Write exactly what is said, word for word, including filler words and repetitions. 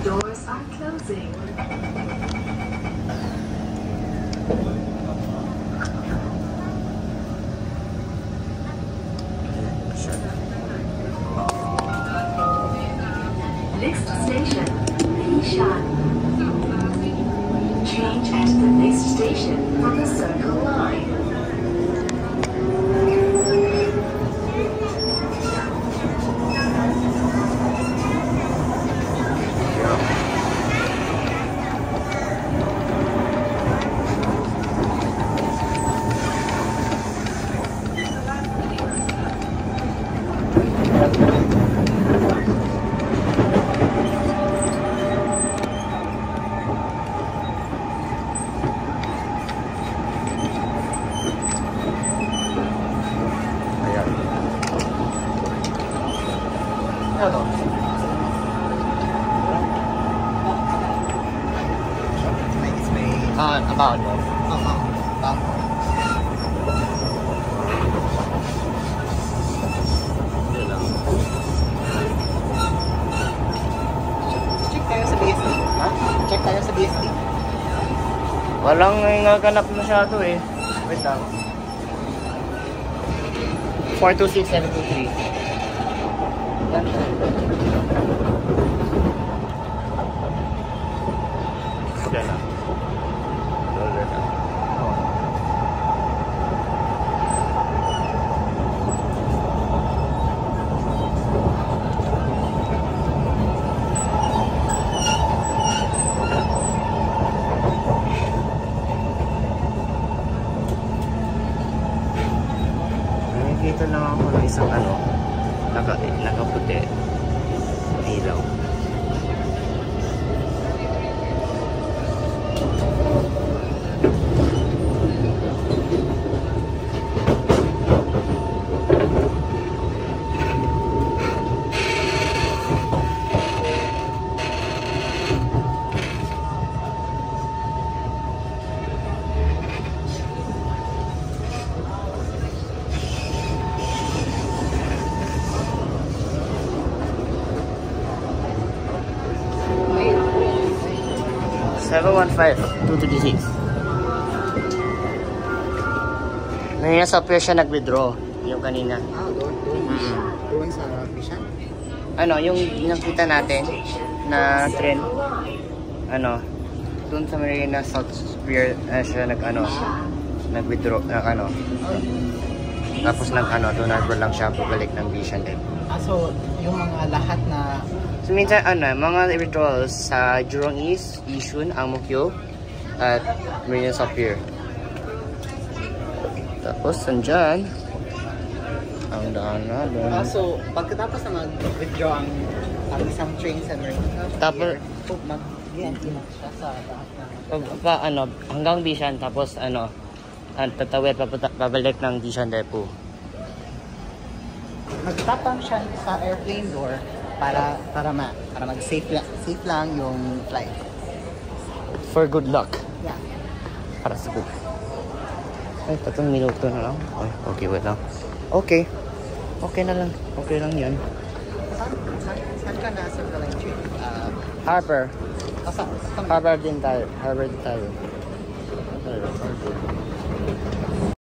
Doors are closing. Next station, Bishan. Change at the next station from the Circle Line. Uh, about uh-huh. About check tayo sa B S D. Ha? Check tayo sa B S D. Walang ngaganap masyado eh. Wait lang. four two six seven two three. Yan. Yan na. Nakikita lang ako ng isang ano, naka, nakaputi na ilaw. seven one five two three six. Ngayon sa pier siya nag-withdraw yung kanina. Ah, doon, doon. Mm-hmm. Doon sa Bishan? Ano, yung nakita natin na train, ano, doon sa Marina South Pier uh, siya nag, ano, nag-withdraw, nag, ano, tapos nag, ano, doon nag lang siya pabalik ng Bishan din. Ah, so, yung mga lahat na so minsan ano, mga withdrawals sa Jurong East, Yishun, Ang Mo Kio, at Marina South Pier. Tapos nandyan ang daan na doon. ah, so, pagkatapos na mag-withdraw ang, ang isang train sa Marina Tapos mag-B N T na siya sa lahat na pa, pa, ano, hanggang Bishan, tapos ano, ang tatawid papunta pabalik ng Bishan Depot. magtapang siya sa airplane door para para ma para mag-safe lang, safe lang yung flight. For good luck. Yeah. Para sa good. Ay, tatlong minuto na lang. Ay, okay, wait lang. Okay. Okay na lang. Okay lang yun. Saan, saan, saan ka na sa line train? Uh, Harbor. oh, sa, sa, Harbor din tayo. Harbor din tayo. Harbor.